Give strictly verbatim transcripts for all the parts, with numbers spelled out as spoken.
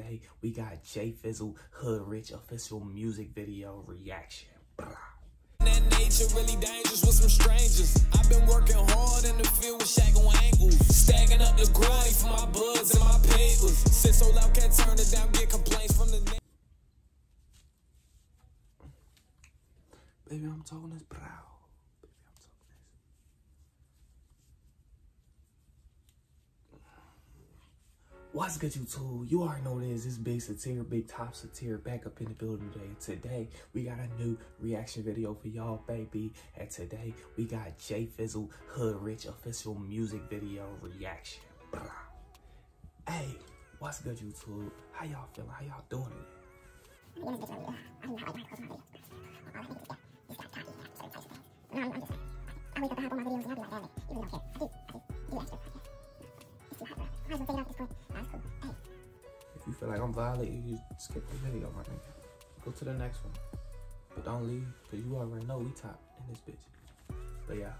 today we got J Fizzle Hood Rich official music video reaction. Blah. That nature really dangerous with some strangers. I've been working hard in the field with shackle ankles, stacking up the grind for my buds and my papers. Fizzle Lfe can't turn it down, get complaints from the. Baby, I'm talking this proud. Baby, I'm talking this. What's good, YouTube? You already know what it is. This big Satyr, big top Satyr back up in the building today. Today, we got a new reaction video for y'all, baby. And today, we got J Fizzle Hood Rich official music video reaction. Blah. Hey, what's good, YouTube? How y'all feeling? How y'all doing today? I wake up to hop on my videos and I'll be like, damn it, even though I can't. I do, I do, I do extra. It's too hot, bro. I just want to figure it out at this point. Nah, it's cool. Hey. If you feel like I'm violating, you skip the video, my nigga. Go to the next one. But don't leave, because you already know we top in this bitch. But yeah.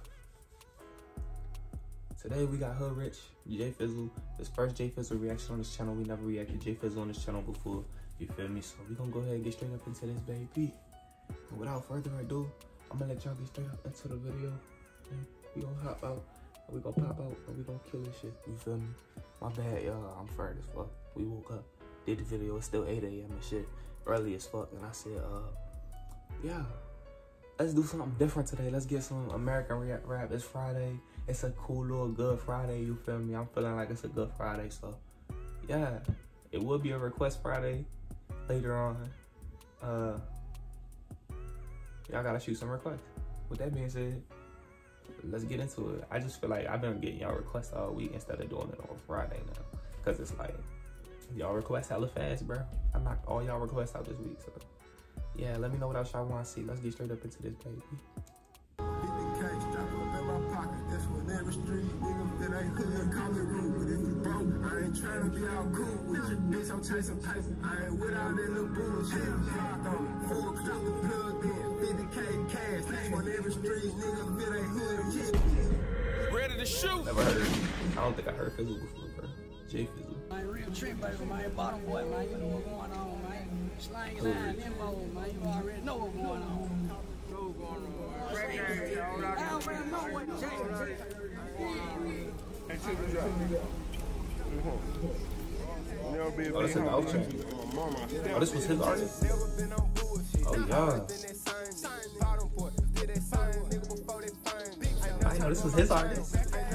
Today we got Hood Rich, J Fizzle. This first J Fizzle reaction on this channel. We never reacted J Fizzle on this channel before. You feel me? So we gonna go ahead and get straight up into this, baby. And without further ado, I'm gonna let y'all get straight up into the video. And we gonna hop out, and we gonna pop out, and we gonna kill this shit. You feel me? My bad, y'all. I'm fried as fuck. We woke up, did the video. It's still eight A M and shit. Early as fuck. And I said, uh, yeah, let's do something different today. Let's get some American rap. rap. It's Friday. It's a cool little good Friday. You feel me? I'm feeling like it's a good Friday. So, yeah, it will be a request Friday later on. Uh. Y'all gotta shoot some requests. With that being said, let's get into it. I just feel like I've been getting y'all requests all week instead of doing it on Friday now. Cause it's like, y'all requests hella fast, bro. I knocked all y'all requests out this week, so. Yeah, let me know what else y'all wanna see. Let's get straight up into this, baby. I ain't trying to be all cool with you, bitch. I'm chasing paper. I ain't with all that little bullshit. Full clip the plug in, fifty K cash. On every street, nigga, fit ain't hood. Ready to shoot. Never heard it. I don't think I heard Fizzle before, bro. J Fizzle. Man, real trick, baby, man. Bottom boy, man. You know what's going on, man. Slang line, info, man. You already know what's going on. Know what's going on. I don't really know what changed. Oh, that's an outro. Oh, this was his artist. Oh, yeah. I know this was his artist.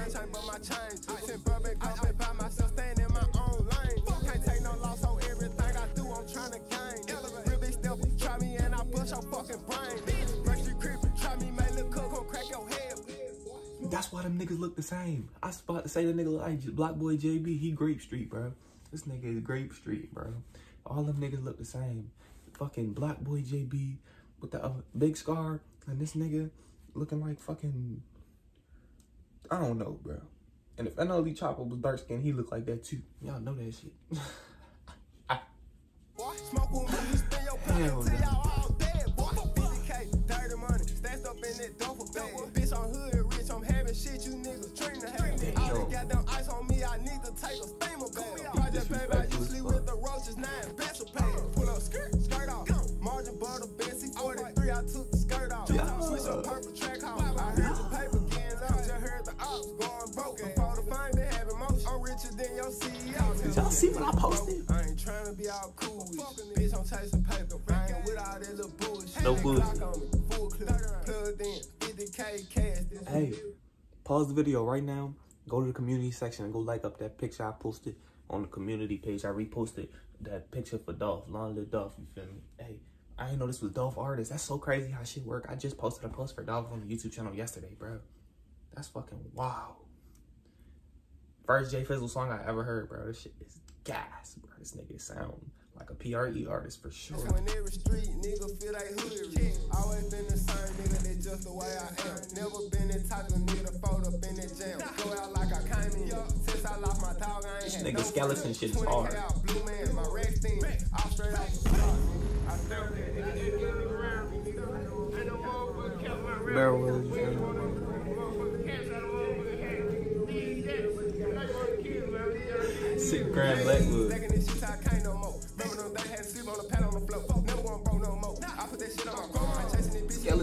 That's why them niggas look the same. I was about to say the nigga look like Block Boy J B. He Grape Street, bro. This nigga is Grape Street, bro. All them niggas look the same. Fucking Block Boy J B with the uh, big scar, and this nigga looking like fucking, I don't know, bro. And if N L E Chopper was dark skinned, he looked like that too. Y'all know that shit. Hell no. Shit, you niggas train to hate. I already got them ice on me, I need to take a steamer bath. Project baby, I usually with the roaches, nine bachelor pad. Pull up skirt, skirt off. Margin butter, Bessie forty-three, I took the skirt off. Switch up purple track off. I heard the paper again, I just heard the ops going broke. Before the fame, they have emotion. I'm richer than your C E O. Did y'all see what I posted? I ain't trying to be all cool with you. Bitch, I'm chasing paper. I ain't with all that little bullshit. No bullshit. Full clip, plugged in, fifty K cash. Hey. Pause the video right now, go to the community section and go like up that picture I posted on the community page. I reposted that picture for Dolph, Long Live Dolph, you feel me? Hey, I didn't know this was Dolph artist. That's so crazy how shit work. I just posted a post for Dolph on the YouTube channel yesterday, bro. That's fucking wow. First J Fizzle song I ever heard, bro. This shit is gas, bro. This nigga sound like a P R E artist for sure. When every street nigga feel like hood. Always been the same nigga, that just the way I am. Never been that type of nigga to fold up in that jam. Go out like I came in. Since I lost my dog, I ain't this had nigga no skeleton shit is hard. Blue man, my Rex thing. I'm straight off the start. I felt that nigga around me, nigga. Ain't no motherfucker kept my real. Barrel Willis. Sick Grand Blackwood.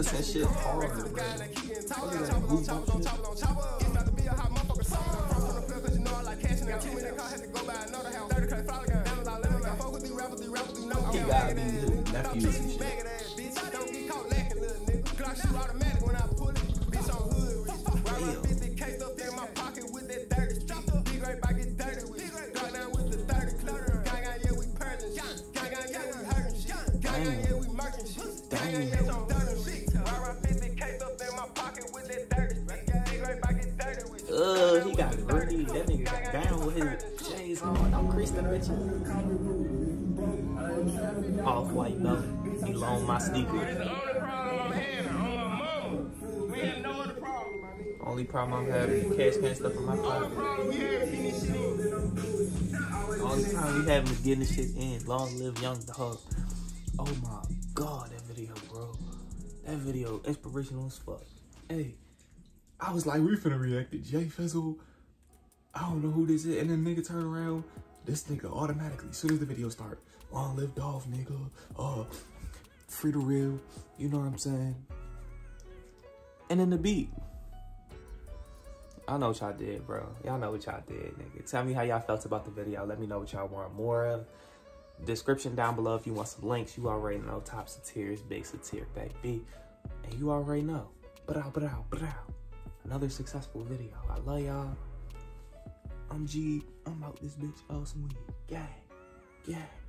Willis and shit hard, bro. Look at that goosebump shit. About to be a hot motherfucker song. From the flip, cause you know I like cash and got too many cars, had to go buy another house. thirty K follow gun. Diamonds all in it. Got fuck with these rappers, these rappers, these know. He gotta be his nephews and shit. Don't get caught lacking, little nigga. Glock shoot automatic when I pull it. Bitch on hood. Right fifty K up in my pocket with that thirty. Big right back get dirty with it. Glock down with the thirty. Gang gang, yeah, we purging shit. Gang gang, yeah, we hurting shit. Gang gang, yeah, we murking shit. Gang gang, yeah, we dirty shit. Right fifty K up in my pocket with that thirty. Big right back get dirty with it. Uh, he got gritty. That nigga got down with his J's on. I'm Chris the bitch. Off white though. He loaned my sneakers. It's the only problem I'm having on my mama. We had no other problem, my nigga. Only problem I'm having is cash can't stuff in my Only pocket. problem we have is getting this shit in. Only time we having is getting this shit in. Long live Young Dog. Oh my god, that video, bro. That video inspirational as fuck. Hey, I was like, we finna react to J Fizzle. I don't know who this is. And then nigga turn around. This nigga automatically, as soon as the video start, long live Dolph, nigga. Uh, free the real. You know what I'm saying? And then the beat. I know what y'all did, bro. Y'all know what y'all did, nigga. Tell me how y'all felt about the video. Let me know what y'all want more of. Description down below if you want some links. You already know. Top Satyr is big Satyr, baby. And you already know. But out, but out, but out. Another successful video. I love y'all. I'm G. I'm out this bitch. Oh, some weed. Yeah. Yeah.